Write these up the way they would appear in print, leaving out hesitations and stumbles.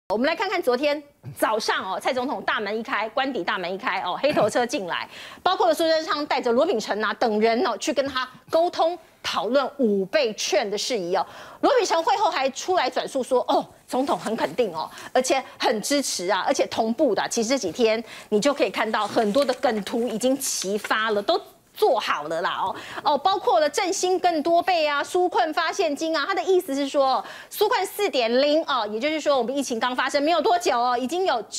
我们来看看昨天早上蔡总统大门一开，官邸大门一开黑头车进来，包括了苏贞昌带着罗秉成等人去跟他沟通讨论5倍券的事宜罗秉成会后还出来转述说总统很肯定而且很支持啊，而且同步的。其实这几天你就可以看到很多的梗图已经齐发了，都做好了啦包括了振兴更多倍啊，纾困发现金啊，他的意思是说纾困4.0也就是说我们疫情刚发生没有多久已经有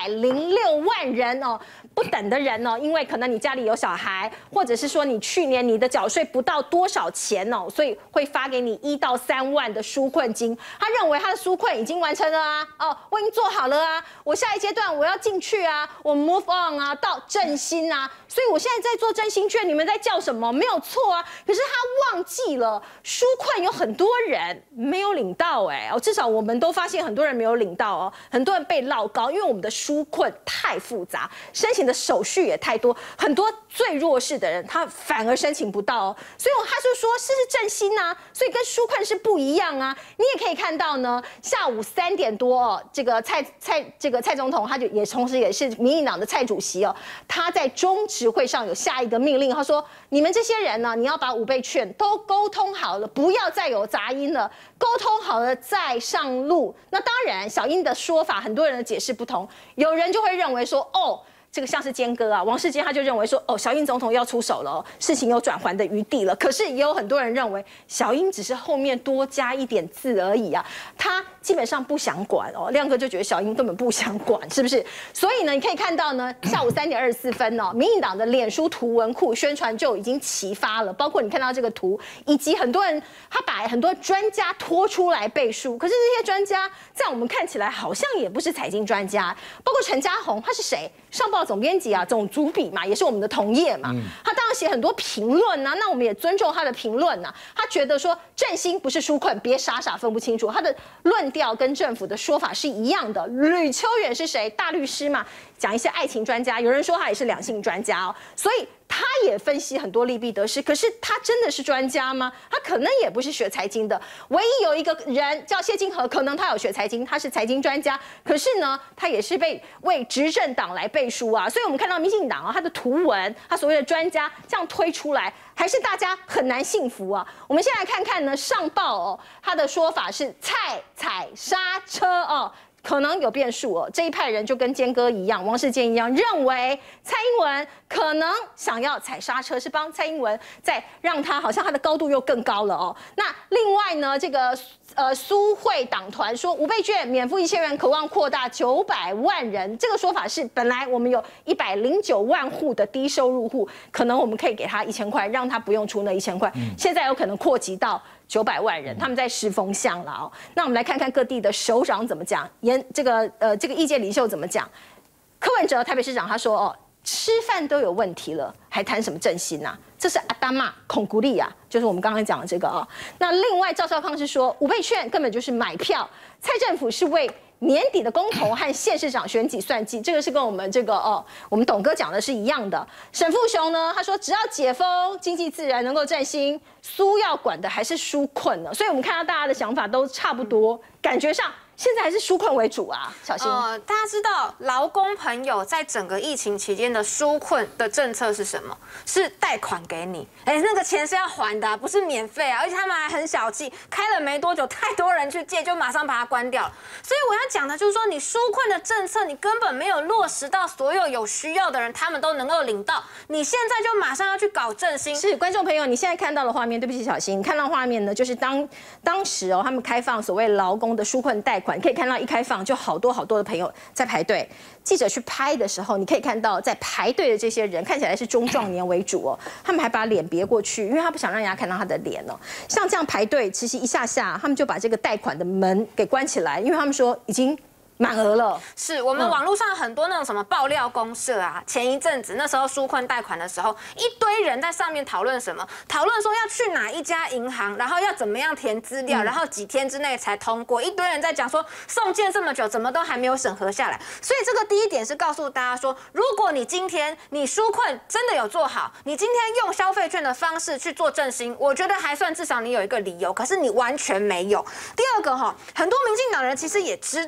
906万人不等的人因为可能你家里有小孩，或者是说你去年你的缴税不到多少钱所以会发给你1到3万的纾困金。他认为他的纾困已经完成了啊我已经做好了啊，我下一阶段我要进去啊，我 move on 啊到振兴啊，所以我现在在做振兴券，你们在叫什么？没有错啊，可是他忘记了纾困有很多人没有领到至少我们都发现很多人没有领到很多人被落高，因为我们的纾困太复杂，申请的手续也太多，很多最弱势的人他反而申请不到所以他就说是振兴啊，所以跟纾困是不一样啊。你也可以看到呢，下午3点多这个蔡总统他就也同时也是民进党的蔡主席他在中执会上有下一个命令，他说你们这些人呢，你要把5倍券都沟通好了，不要再有杂音了，沟通好了再上路。那当然小英的说法很多人的解释不同，有人就会认为说这个像是坚哥王世坚他就认为说小英总统要出手了事情有转圜的余地了。可是也有很多人认为小英只是后面多加一点字而已啊，他基本上不想管亮哥就觉得小英根本不想管，是不是？所以呢，你可以看到呢，下午3点24分民进党的脸书图文库宣传就已经齐发了，包括你看到这个图，以及很多人他把很多专家拖出来背书，可是这些专家在我们看起来好像也不是财经专家，包括陈嘉宏，他是谁？上报总编辑总主笔嘛，也是我们的同业嘛，他当然写很多评论啊，那我们也尊重他的评论啊。他觉得说振兴不是纾困，别傻傻分不清楚，他的论调跟政府的说法是一样的。吕秋远是谁？大律师嘛，讲一些爱情专家，有人说他也是两性专家所以他也分析很多利弊得失。可是他真的是专家吗？他可能也不是学财经的，唯一有一个人叫谢金河，可能他有学财经，他是财经专家，可是呢，他也是为执政党来背书啊。所以我们看到民进党他的图文，他所谓的专家这样推出来，还是大家很难信服啊。我们先来看看呢，上报他的说法是踩刹车可能有变数这一派人就跟坚哥一样，王世坚一样，认为蔡英文可能想要踩刹车，是帮蔡英文再让他好像他的高度又更高了那另外呢，这个苏会党团说5倍券免付1000元，渴望扩大900万人。这个说法是本来我们有109万户的低收入户，可能我们可以给他1000块，让他不用出那1000块。现在有可能扩及到900万人，他们在试风向了那我们来看看各地的首长怎么讲，这个意见领袖怎么讲。柯文哲台北市长他说吃饭都有问题了，还谈什么振兴啊？这是阿达玛孔古利亚，就是我们刚刚讲的这个那另外赵少康是说5倍券根本就是买票，蔡政府是为年底的公投和县市长选举算计，这个是跟我们我们董哥讲的是一样的。沈富雄呢，他说只要解封，经济自然能够振兴，苏要管的还是纾困呢。所以我们看到大家的想法都差不多，感觉上现在还是纾困为主啊，小新。 大家知道劳工朋友在整个疫情期间的纾困的政策是什么？是贷款给你，那个钱是要还的不是免费而且他们还很小气，开了没多久，太多人去借，就马上把它关掉了。所以我要讲的就是说，你纾困的政策，你根本没有落实到所有有需要的人，他们都能够领到。你现在就马上要去搞振兴。 是观众朋友，你现在看到的画面，对不起小新，你看到画面呢，就是当时他们开放所谓劳工的纾困贷款。可以看到一开放就好多的朋友在排队，记者去拍的时候，你可以看到在排队的这些人看起来是中壮年为主他们还把脸别过去，因为他不想让人家看到他的脸像这样排队，其实一下他们就把这个贷款的门给关起来，因为他们说已经满额了。 是我们网络上很多那种什么爆料公社啊，前一阵子那时候纾困贷款的时候，一堆人在上面讨论什么？讨论说要去哪一家银行，然后要怎么样填资料，然后几天之内才通过。一堆人在讲说送件这么久，怎么都还没有审核下来。所以这个第一点是告诉大家说，如果你今天你纾困真的有做好，你今天用消费券的方式去做振兴，我觉得还算至少你有一个理由。可是你完全没有。第二个很多民进党人其实也知道。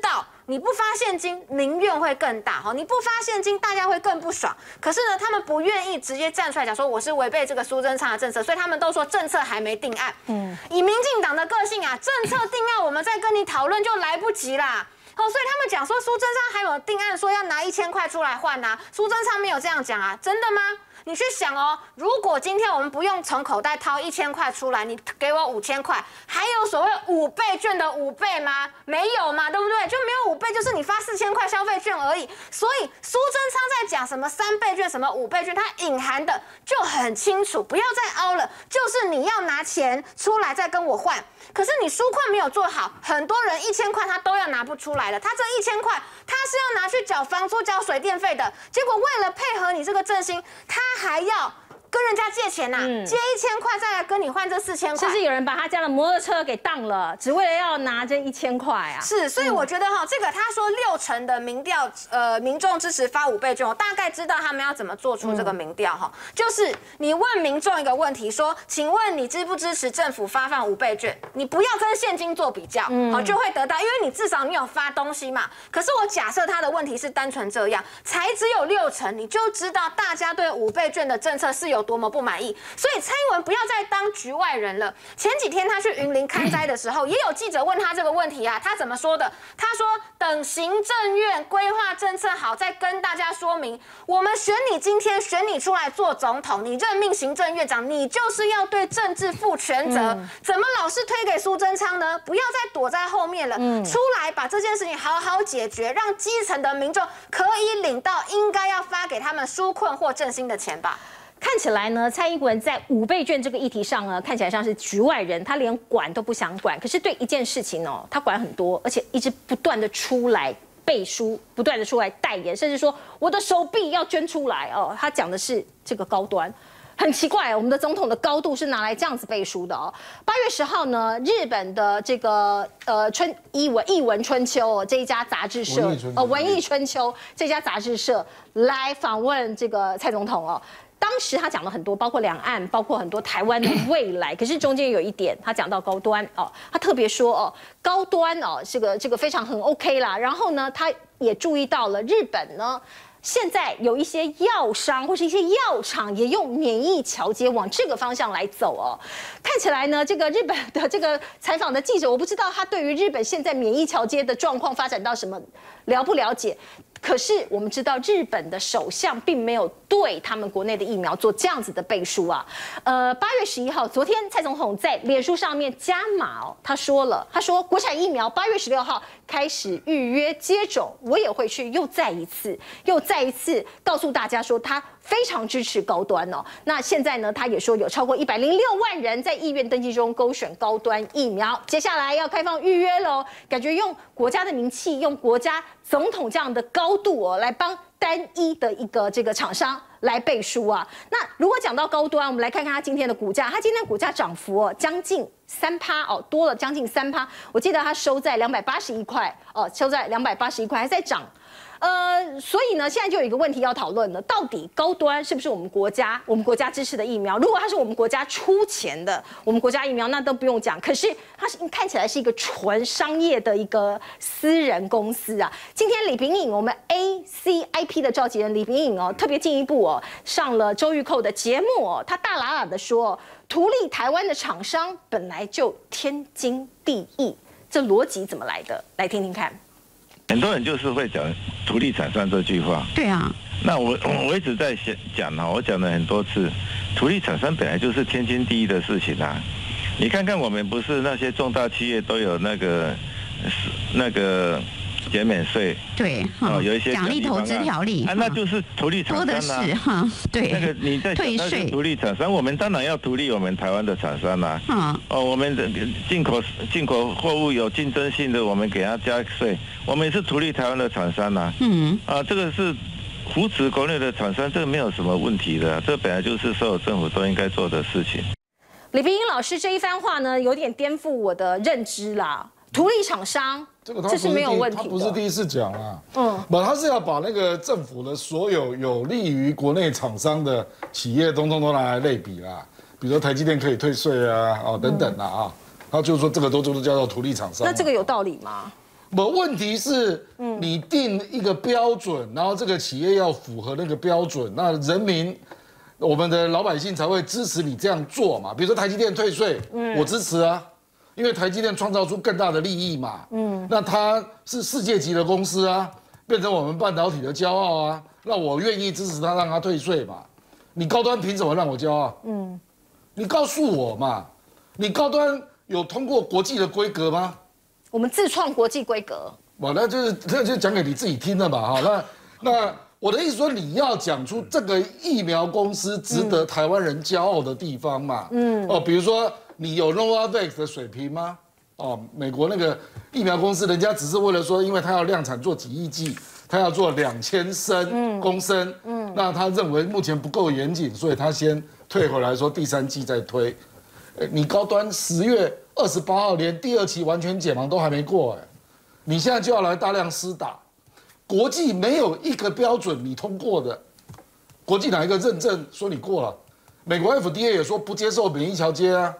你不发现金，民怨会更大哈，你不发现金，大家会更不爽。可是呢，他们不愿意直接站出来讲说我是违背这个苏贞昌的政策，所以他们都说政策还没定案。以民进党的个性啊，政策定案我们再跟你讨论就来不及啦。所以他们讲说苏贞昌还有定案说要拿1000块出来换啊，苏贞昌没有这样讲啊，真的吗？你去想哦，如果今天我们不用从口袋掏1000块出来，你给我5000块，还有所谓5倍券的5倍吗？没有嘛，对不对？就没有5倍，就是你发4000块消费券而已。所以苏贞昌在讲什么3倍券、什么5倍券，它隐含的就很清楚，不要再凹了，就是你要拿钱出来再跟我换。可是你纾困没有做好，很多人1000块他都要拿不出来了，他这1000块他是要拿去缴房租、缴水电费的，结果为了配合你这个振兴，他还要跟人家借钱呐、借1000块再来跟你换这4000块， 甚至有人把他家的摩托车给当了，只为了要拿这1000块啊！ 是，所以我觉得哈，这个他说60%的民调，民众支持发5倍券，我大概知道他们要怎么做出这个民调哈，就是你问民众一个问题，说，请问你支不支持政府发放5倍券？你不要跟现金做比较，好就会得到，因为你至少你有发东西嘛。可是我假设他的问题是单纯这样，才只有60%，你就知道大家对5倍券的政策是有多么不满意。所以蔡英文不要再当局外人了。前几天他去云林看灾的时候，也有记者问他这个问题啊，他怎么说的？他说等行政院规划政策好，再跟大家说明。我们选你今天选你出来做总统，你任命行政院长，你就是要对政治负全责。怎么老是推给苏贞昌呢？不要再躲在后面了，出来把这件事情好好解决，让基层的民众可以领到应该要发给他们纾困或振兴的钱吧。 看起来呢，蔡英文在5倍券这个议题上呢，看起来像是局外人，他连管都不想管。可是对一件事情哦，他管很多，而且一直不断的出来背书，不断的出来代言，甚至说我的手臂要捐出来哦。他讲的是这个高端。很奇怪，我们的总统的高度是拿来这样子背书的哦。8月10号呢，日本的这个译文春秋这一家杂志社，文艺春秋这家杂志社来访问这个蔡总统哦。当时他讲了很多，包括两岸，包括很多台湾的未来。可是中间有一点，他讲到高端哦，他特别说哦，高端哦，这个非常很 OK 啦。然后呢，他也注意到了日本呢。现在有一些药商或是一些药厂也用免疫桥接往这个方向来走哦。看起来呢，这个日本的这个采访的记者，我不知道他对于日本现在免疫桥接的状况发展到什么了不了解。可是我们知道，日本的首相并没有对他们国内的疫苗做这样子的背书啊。8月11号，昨天蔡总统在脸书上面加码哦，他说国产疫苗8月16号开始预约接种，我也会去，又再一次告诉大家说他非常支持高端哦。那现在呢，他也说有超过106万人在意愿登记中勾选高端疫苗，接下来要开放预约喽。感觉用国家的名气，用国家总统这样的高度哦，来帮单一的一个这个厂商来背书啊。那如果讲到高端，我们来看看它今天的股价，它今天的股价涨幅哦将近3%哦，多了将近3%。我记得它收在281块哦，收在281块，还在涨。所以呢，现在就有一个问题要讨论了，到底高端是不是我们国家支持的疫苗？如果它是我们国家出钱的，我们国家疫苗那都不用讲。可是它看起来是一个纯商业的一个私人公司啊。今天李秉颖，我们 ACIP 的召集人李秉颖哦，特别进一步哦，上了周玉蔻的节目哦，他大喇喇的说，图利台湾的厂商本来就天经地义，这逻辑怎么来的？来听听看。 很多人就是会讲图利厂商这句话。 对啊。 那我一直在讲啊，我讲了很多次，图利厂商本来就是天经地义的事情啊。你看看我们不是那些重大企业都有那个减免税， 对， 有一些奖励投资条例啊，那就是图利厂商啊。 多的是哈，对。 那个你在讲那是图利厂商，我们当然要图利我们台湾的厂商啦。我们的进口货物有竞争性的，我们给他加税，我们也是图利台湾的厂商啦。这个是扶持国内的厂商，这个没有什么问题的，这本来就是所有政府都应该做的事情。 李秉颖老师这一番话呢，有点颠覆我的认知啦。图利厂商，这是没有问题的。 他不是第一次讲啊，他是要把那个政府的所有有利于国内厂商的企业，通通都拿来类比啦。比如说台积电可以退税啊，等等啦啊，他就说这个都叫做图利厂商。 那这个有道理吗？ 问题是，你定一个标准，然后这个企业要符合那个标准，那人民。我们的老百姓才会支持你这样做嘛。比如说台积电退税，我支持啊，因为台积电创造出更大的利益嘛。那它是世界级的公司啊，变成我们半导体的骄傲啊，那我愿意支持它，让它退税嘛。你高端凭什么让我骄傲？你告诉我嘛，你高端有通过国际的规格吗？ 我们自创国际规格。 那就讲给你自己听的嘛。哈，那。我的意思说，你要讲出这个疫苗公司值得台湾人骄傲的地方嘛？比如说你有 Novavax 的水平吗？美国那个疫苗公司，人家只是为了说，因为他要量产做几亿剂，他要做2000公升，那他认为目前不够严谨，所以他先退回来说第3剂再推。你高端10月28号连第2期完全解盲都还没过，你现在就要来大量施打。国际没有一个标准你通过的，国际哪一个认证说你过了？美国 FDA 也说不接受免疫桥接啊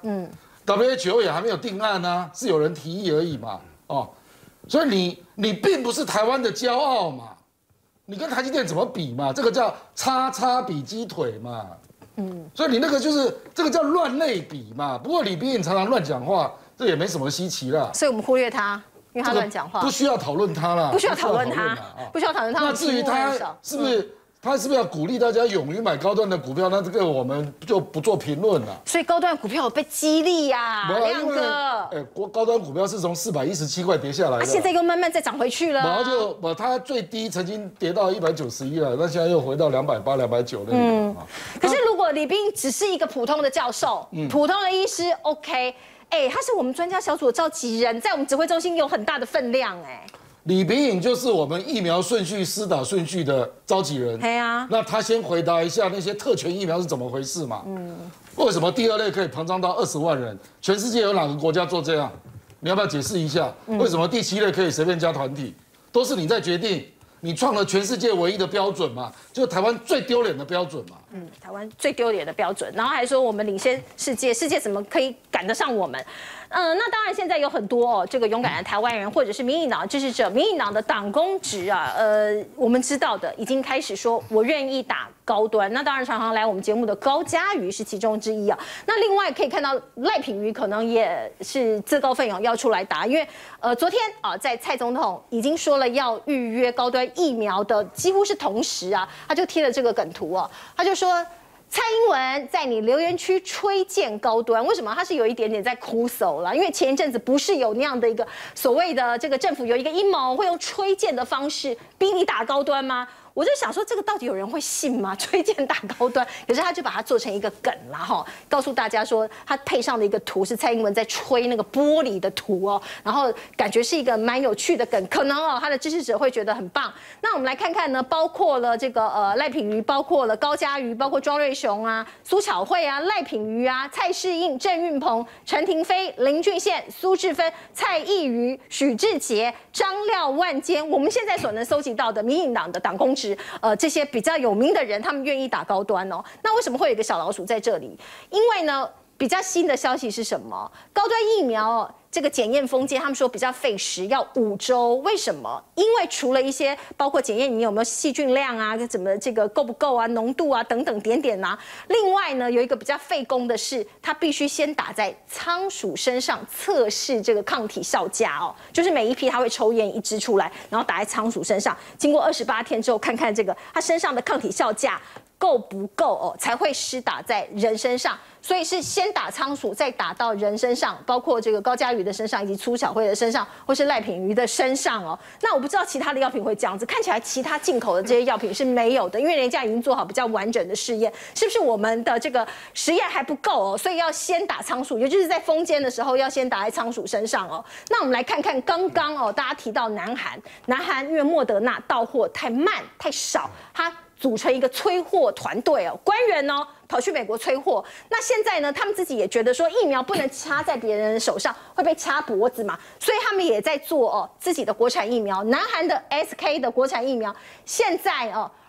，WHO 也还没有定案啊，是有人提议而已嘛，所以你并不是台湾的骄傲嘛，你跟台积电怎么比嘛？这个叫叉叉比鸡腿嘛，所以你那个就是这个叫乱类比嘛。不过李秉颖常常乱讲话，这也没什么稀奇啦， 所以我们忽略他。因为他乱讲话， 不需要讨论他啦， 不需要讨论他，不需要讨论他。 那至于他是不是要鼓励大家勇于买高端的股票？那这个我们就不做评论了。 所以高端股票有被激励呀，亮哥。 高端股票是从417块跌下来的， 现在又慢慢再涨回去了。 然后它最低曾经跌到191了，那现在又回到280、290那里。 可是如果李秉只是一个普通的教授，普通的医师 ，OK。他是我们专家小组的召集人，在我们指挥中心有很大的分量。 李秉颖就是我们疫苗顺序施打顺序的召集人。那他先回答一下那些特权疫苗是怎么回事嘛？为什么第2类可以膨胀到20万人？全世界有哪个国家做这样？你要不要解释一下？为什么第7类可以随便加团体？都是你在决定。你创了全世界唯一的标准嘛，就是台湾最丢脸的标准嘛。 台湾最丢脸的标准，然后还说我们领先世界，世界怎么可以赶得上我们？那当然现在有很多这个勇敢的台湾人，或者是民进党支持者，民进党的党公职啊，我们知道的已经开始说我愿意打高端。那当然常常来我们节目的高嘉瑜是其中之一啊。那另外可以看到赖品妤可能也是自告奋勇要出来打，因为昨天在蔡总统已经说了要预约高端疫苗的几乎是同时啊，他就贴了这个梗图他就说。蔡英文在你留言区吹荐高端，为什么他是有一点点在哭诉了？因为前一阵子不是有那样的一个所谓的这个政府有一个阴谋，会用吹荐的方式逼你打高端吗？我就想说，这个到底有人会信吗？推荐打高端，可是他就把它做成一个梗啦，告诉大家说，他配上的一个图是蔡英文在吹那个玻璃的图然后感觉是一个蛮有趣的梗，可能他的支持者会觉得很棒。那我们来看看呢，包括了这个赖品妤，包括了高嘉瑜，包括庄瑞雄啊、苏巧慧啊、赖品妤啊、蔡适应、郑运鹏、陈亭妃、林俊宪、苏治芬、蔡易余、许志杰、张廖万坚，我们现在所能搜集到的民进党的党公职。这些比较有名的人，他们愿意打高端那为什么会有一个小老鼠在这里？因为呢，比较新的消息是什么？高端疫苗这个检验封检，他们说比较费时，要5周。为什么？因为除了一些包括检验你有没有细菌量啊，怎么这个够不够啊，浓度啊等等点点啊。另外呢，有一个比较费工的是，它必须先打在仓鼠身上测试这个抗体效价就是每一批它会抽验1支出来，然后打在仓鼠身上，经过28天之后，看看这个它身上的抗体效价够不够才会施打在人身上。所以是先打仓鼠，再打到人身上，包括这个高嘉瑜的身上，以及苏巧慧的身上，或是赖品妤的身上那我不知道其他的药品会这样子，看起来其他进口的这些药品是没有的，因为人家已经做好比较完整的试验，是不是我们的这个实验还不够所以要先打仓鼠，也就是在封检的时候要先打在仓鼠身上那我们来看看刚刚大家提到南韩因为莫德纳到货太慢太少，它组成一个催货团队官员跑去美国催货。那现在呢，他们自己也觉得说疫苗不能插在别人的手上，会被掐脖子嘛，所以他们也在做自己的国产疫苗。南韩的 SK 的国产疫苗，现在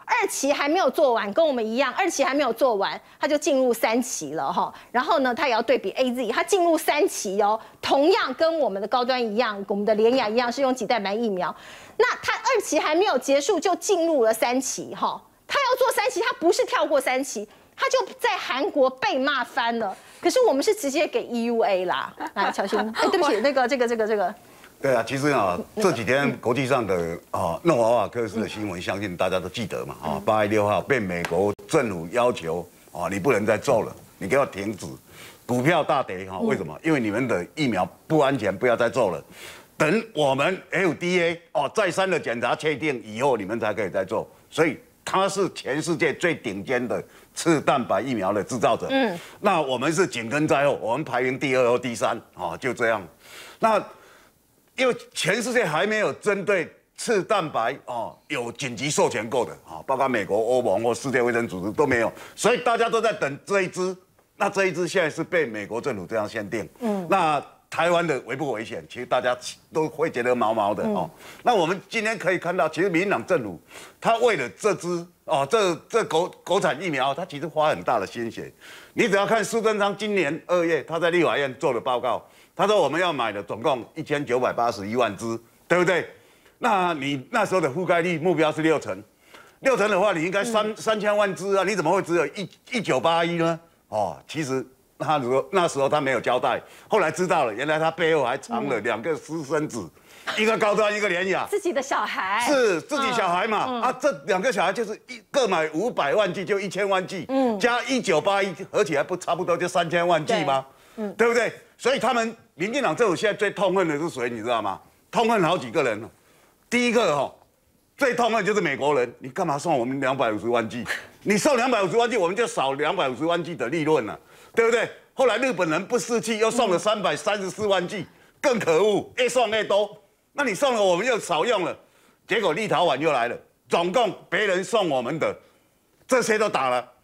2期还没有做完，跟我们一样，2期还没有做完，他就进入3期了哈。然后呢，他也要对比 AZ， 他进入3期哦，同样跟我们的高端一样，我们的联亚一样是用几代版疫苗。那他2期还没有结束就进入了3期哈，他要做3期，他不是跳过3期，他就在韩国被骂翻了。可是我们是直接给 EUA 啦，来乔欣，对不起，那个这个。 对啊，其实啊，这几天国际上的诺瓦瓦克斯的新闻，相信大家都记得嘛。8月6号被美国政府要求你不能再做了，你给我停止，股票大跌为什么？因为你们的疫苗不安全，不要再做了。等我们 FDA 再三的检查确定以后，你们才可以再做。所以它是全世界最顶尖的次蛋白疫苗的制造者。那我们是紧跟在后，我们排名第2或第3就这样。那因为全世界还没有针对次蛋白有紧急授权过的包括美国、欧盟或世界卫生组织都没有，所以大家都在等这一支。那这一支现在是被美国政府这样限定，那台湾的危不危险？其实大家都会觉得毛毛的那我们今天可以看到，其实民进党政府他为了这支这国产疫苗，他其实花很大的心血。你只要看苏贞昌今年2月他在立法院做的报告。他说我们要买的总共1981万支，对不对？那你那时候的覆盖率目标是6成，6成的话，你应该3000万支啊，你怎么会只有1981呢？其实那时候他没有交代，后来知道了，原来他背后还藏了2个私生子，一个高端，一个联亚， 自己的小孩是自己小孩嘛？这2个小孩就是各买500万剂，就1000万剂，加1981合起来不差不多就3000万剂吗？对不对？所以他们民进党政府现在最痛恨的是谁？你知道吗？痛恨好几个人。第一个最痛恨就是美国人，你干嘛送我们250万剂？你送250万剂，我们就少250万剂的利润了，对不对？后来日本人不士气，又送了334万剂，更可恶，越送越多。那你送了，我们又少用了，结果立陶宛又来了，总共别人送我们的这些都打了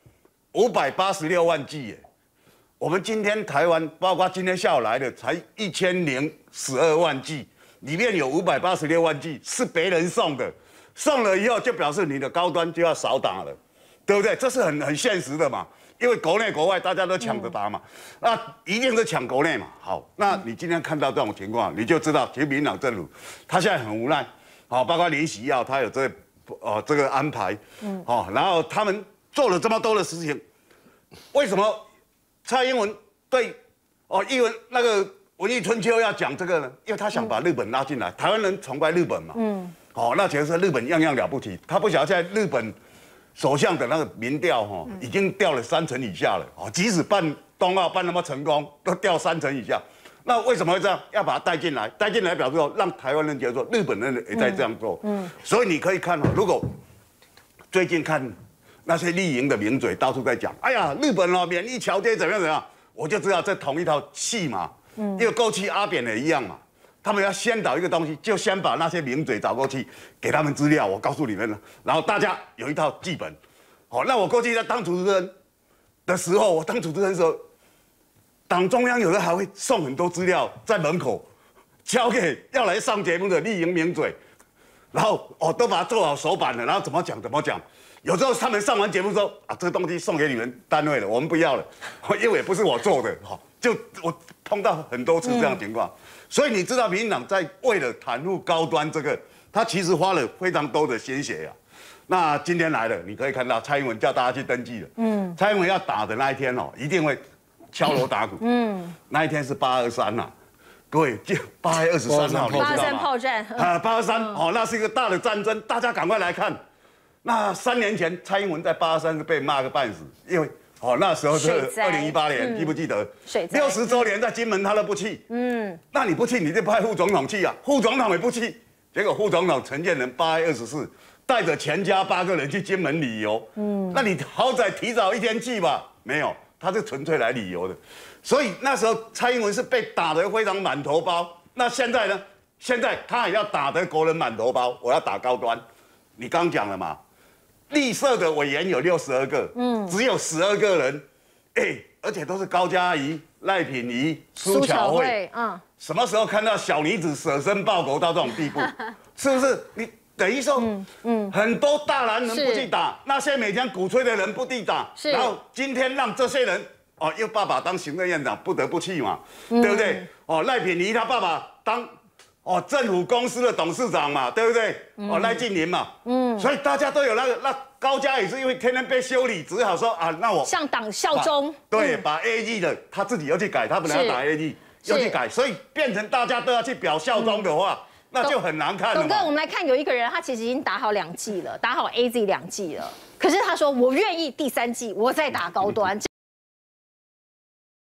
586万剂耶。我们今天台湾，包括今天下午来的，才1012万剂，里面有586万剂是别人送的，送了以后就表示你的高端就要少打了，对不对？这是很现实的嘛，因为国内国外大家都抢着打嘛，那一定是抢国内嘛。好，那你今天看到这种情况，你就知道，其实民进党政府他现在很无奈，包括林喜耀他有这个安排，然后他们做了这么多的事情，为什么？蔡英文对英文那个文艺春秋要讲这个呢，因为他想把日本拉进来，台湾人崇拜日本嘛，那其实日本样样了不起，他不晓得现在日本首相的那个民调已经掉了3成以下了，即使办冬奥办那么成功，都掉3成以下，那为什么会这样？要把它带进来，表示说让台湾人觉得说日本人也在这样做，所以你可以看如果最近看。那些绿营的名嘴到处在讲，哎呀，日本免疫桥接怎么样，我就知道这同一套戏嘛，因为过去阿扁也一样嘛，他们要先导一个东西，就先把那些名嘴找过去，给他们资料，我告诉你们了，然后大家有一套剧本，那我过去在当主持人的时候，党中央有的还会送很多资料在门口，交给要来上节目的绿营名嘴，然后都把它做好手板了，然后怎么讲。有时候他们上完节目说这个东西送给你们单位了，我们不要了，因为也不是我做的，就我碰到很多次这样情况，所以你知道民进党在为了袒护高端这个，他其实花了非常多的心血啊。那今天来了，你可以看到蔡英文叫大家去登记了，蔡英文要打的那一天一定会敲锣打鼓，那一天是823呐，各位就8月23号，你知道吗？ 823炮战 823那是一个大的战争，大家赶快来看。那3年前，蔡英文在823是被骂个半死，因为那时候是2018年，记不记得？60周年在金门他都不去，那你不去你就派副总统去啊，副总统也不去，结果副总统陈建仁8月24带着全家8个人去金门旅游，那你好歹提早1天去吧，没有，他是纯粹来旅游的，所以那时候蔡英文是被打得非常满头包。那现在呢？现在他也要打得国人满头包，我要打高端，你刚讲了嘛？绿色的委员有62个，只有12个人，而且都是高嘉瑜、赖品妤、苏巧慧，什么时候看到小女子舍身报国到这种地步？是不是？你等于说，很多大男人不去打，那些每天鼓吹的人不去打，然后今天让这些人因为爸爸当行政院长不得不去嘛，对不对？赖品妤他爸爸当政府公司的董事长嘛，对不对？赖静宁嘛，所以大家都有那高嘉瑜是因为天天被修理，只好说那我向党效忠， 对，把 AG 的他自己要去改，他本来要打 AG， 要去改，所以变成大家都要去表效忠的话。那就很难看了。董哥，我们来看有一个人，他其实已经打好2剂了，打好 AZ 2剂了，可是他说我愿意第3剂我再打高端。